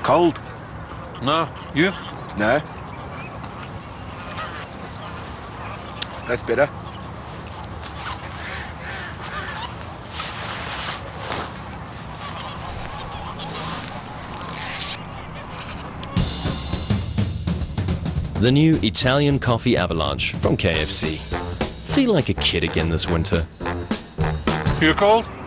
cold? No, you? No. That's better. The new Italian coffee Avalanche from KFC. Feel like a kid again this winter. You cold?